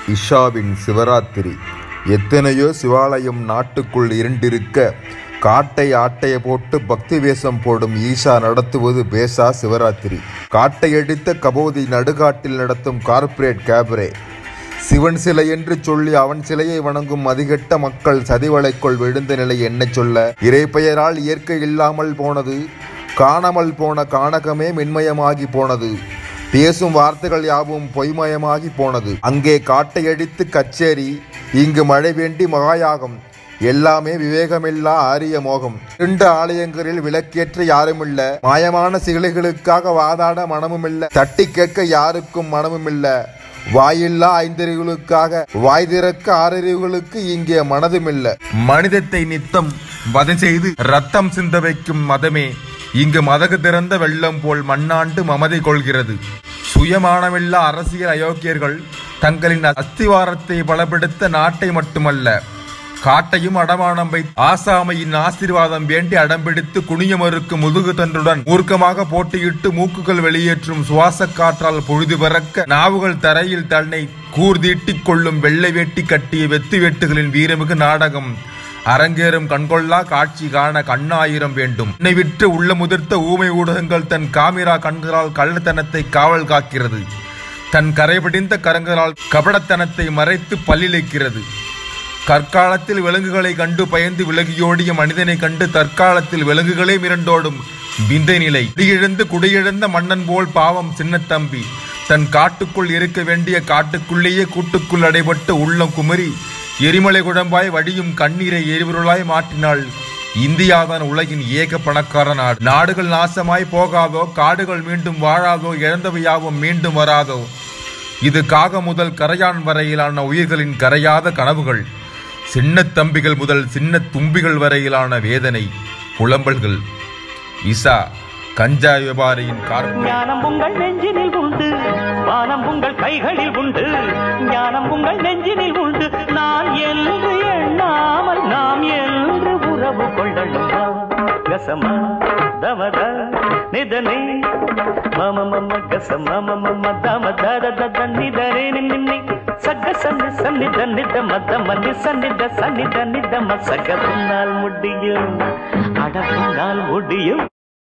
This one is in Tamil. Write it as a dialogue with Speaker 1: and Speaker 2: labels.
Speaker 1: இஷாவின் சிவராத்திரி. எத்தனையோ சிவாலயம் நாட்டுக்குள் இருண்டிருக்க காட்டை ஆட்டைய போட்டு பக்தி வேஷம் போடும் ஈஷா நடத்துவது பேசா சிவராத்திரி. காட்டையடித்த கபோதி நடுகாட்டில் நடத்தும் கார்ப்பரேட் கேபரே. சிவன் சிலை என்று சொல்லி அவன் சிலையை வணங்கும் அதிகெட்ட மக்கள் சதிவளைக்குள் விழுந்த நிலை என்ன சொல்ல? இறை பெயரால் இயற்கை இல்லாமல் போனது. காணாமல் போன கானகமே மென்மயமாகி போனது. பேசும் வார்த்தைகள் யாவும் பொய்மயமாகி போனது. அங்கே காட்டையடித்து கச்சேரி, இங்கு மழை வேண்டி மகாயாகம். எல்லாமே விவேகமில்லா ஆரிய மோகம். 2 ஆலயங்களில் விளக்கேற்ற யாருமில்ல. மாயமான சிலைகளுக்காக வாதாட மனமுமில்ல. தட்டி கேட்க யாருக்கும் மனமுமில்ல. வாயில்லா 5 அறிவுகளுக்காக வாய் திறக்க 6 அறிவுகளுக்கு இங்கே மனதுமில்ல. மனிதத்தை நித்தம் வதை செய்து ரத்தம் சிந்த வைக்கும் மதமே இங்கு மதகு திறந்த வெள்ளம் போல் மண்ணாண்டு மமதை கொள்கிறது. சுயமானமில்லா அரசியல் அயோக்கியர்கள் தங்களின் அஸ்திவாரத்தை பலப்படுத்த நாட்டை மட்டுமல்ல காட்டையும் அடமானம் வைத்து ஆசாமையின் ஆசீர்வாதம் வேண்டி அடம்பிடித்து குனிய மறுக்கும் முதுகு தன்றுடன் மூர்க்கமாக போட்டியிட்டு மூக்குகள் வெளியேற்றும் சுவாச காற்றால் பொழுது பறக்க நாவுகள் தரையில் தன்னை கூர்தீட்டிக் கொள்ளும் வெள்ளை வேட்டி கட்டிய வெத்து வெட்டுகளின் வீரமிகு நாடகம் அரங்கேறும் கண்கொள்ளா காட்சி காண கண்ணாயிரம் வேண்டும். என்னை விற்று உள்ள முதிர்த்த ஊமை ஊடகங்கள் தன் காமிரா கண்களால் கள்ளத்தனத்தை காவல் காக்கிறது. தன் கரைபிடிந்த கரங்களால் கபடத்தனத்தை மறைத்து பல்லிழைக்கிறது. கற்காலத்தில் விலங்குகளை கண்டு பயந்து விலகியோடிய மனிதனை கண்டு தற்காலத்தில் விலங்குகளே மிரண்டோடும் விந்தை நிலை. குடியிழந்த மன்னன் போல் பாவம் சின்னத்தம்பி தன் காட்டுக்குள் இருக்க வேண்டிய காட்டுக்குள்ளேயே கூட்டுக்குள் அடைபட்டு உள்ளம் குமரி எரிமலை குழம்பாய் வடியும் கண்ணீரை எரிபொருளாய் மாற்றினாள். இந்தியாதான் உலகின் ஏக பணக்கார நாடு. நாடுகள் நாசமாய் போகாதோ, காடுகள் மீண்டும் வாழாதோ, இழந்தவையாவும் மீண்டும் வராதோ. இது காகம் முதல் கரையான் வரையிலான உயிர்களின் கரையாத கனவுகள். சின்ன தம்பிகள் முதல் சின்ன தும்பிகள் வரையிலான வேதனை புலம்பல்கள். இசா கஞ்சா வியாபாரியின்
Speaker 2: ஞானம் உங்கள் நெஞ்சினில் உண்டு, வானம் உங்கள் கைகளில் உண்டு. ஞானம் உங்கள் நெஞ்சினில் உண்டு, நான் என்று எண்ணாமல் நாம் என்று உறவு கொள்ளலாம். கசமா தமத நிதனை மம மம கசமா மம தம தத தத நிதனே நின்னை சக சன்னி சன்னித நித மத மன்னி சன்னித சன்னித நித மசக புன்னால் முடியும் அட புன்னால் முடியும்.